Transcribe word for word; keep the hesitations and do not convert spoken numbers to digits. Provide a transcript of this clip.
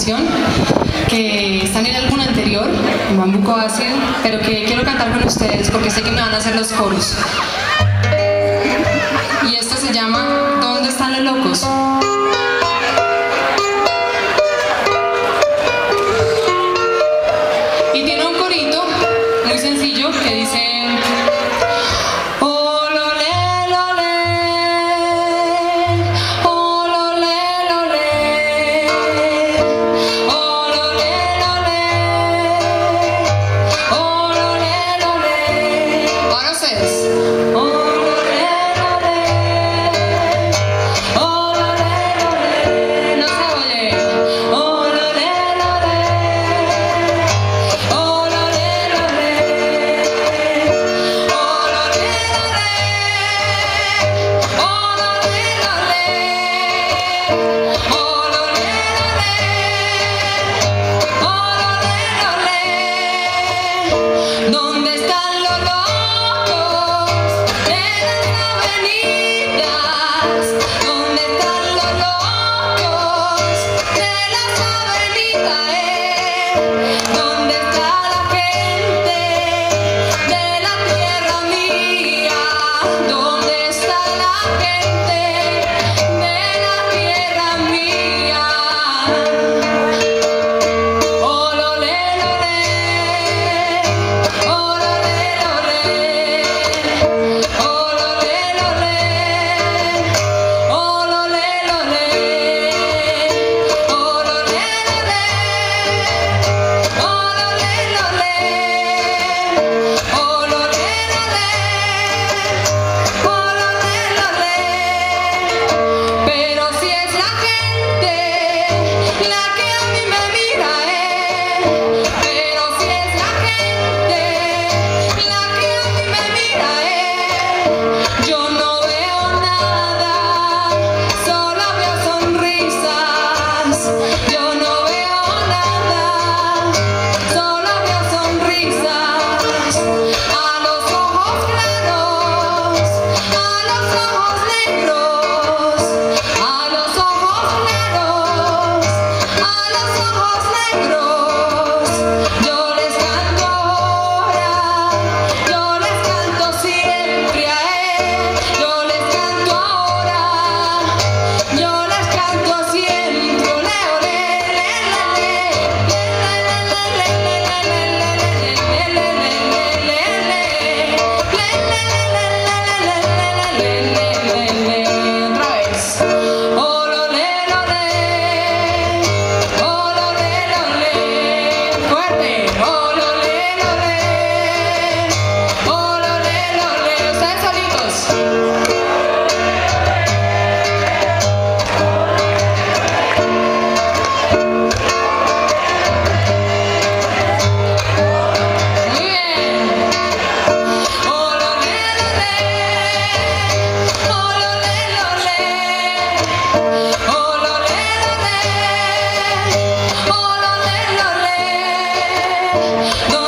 canción que está en el álbum anterior, en Bambuco Acid, pero que quiero cantar con ustedes porque sé que me van a hacer los coros. Y esto se llama ¿Dónde están los locos? Y tiene un corito muy sencillo que dice: ¿dónde están los locos de las avenidas? ¿Dónde están los locos de las avenidas? Eh? ¿Dónde está la gente de la tierra mía? ¿Dónde está la gente de la tierra mía? Oh, lo le, lo le. Pero si es la gente la que a mí me mira, eh. Pero si es la gente la que a mí me mira, eh. Yo no veo nada, solo veo sonrisas. Yo no veo nada, solo veo sonrisas. A los ojos claros, a los ojos negros, a los ojos claros, a los ojos negros. Yo les canto ahora, yo les canto siempre a él. Yo les canto ahora, yo les canto siempre. Ole, ole, le, le, le, le, otra vez. Oh, lo le, lo le. Oh, lo le, lo le. Fuerte. Oh, lo le, lo le. Oh, lo le, lo le. Ustedes solitos. Muy bien. Oh, lo le, lo le. Oh, lo le, lo le. Oh, lo le, lo le. Oh, lo le, lo le.